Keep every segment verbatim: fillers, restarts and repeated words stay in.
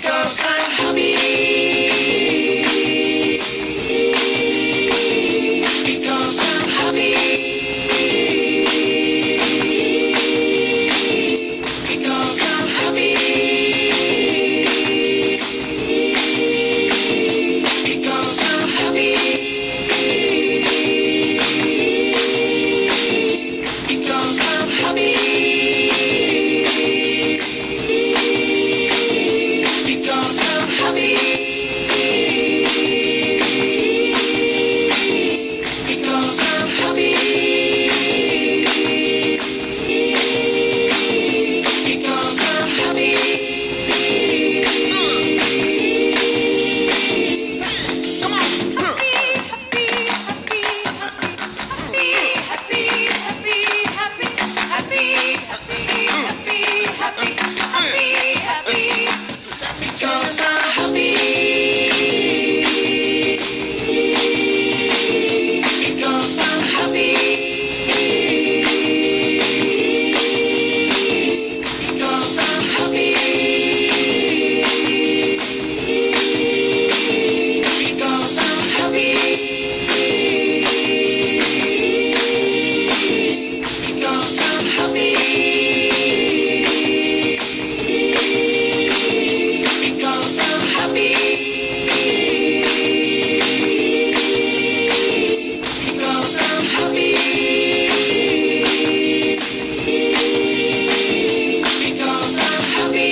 Because I'm happy. Because I'm happy. Because I'm happy. Because I'm happy. Because I'm happy. Because I'm happy. Because I'm happy. Because I'm happy. Come on. Happy, happy, happy, happy, happy, happy, happy, happy, happy, happy, happy, happy. Because I'm happy. Because I'm happy. Because I'm happy. Because I'm happy. Because I'm happy. Because I'm happy. Because I'm happy. Because I'm happy.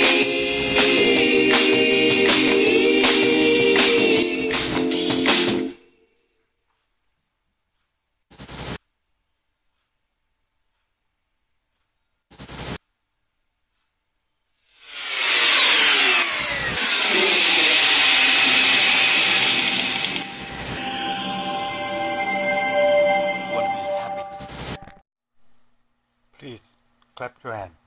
Want to be happy? Please clap your hand.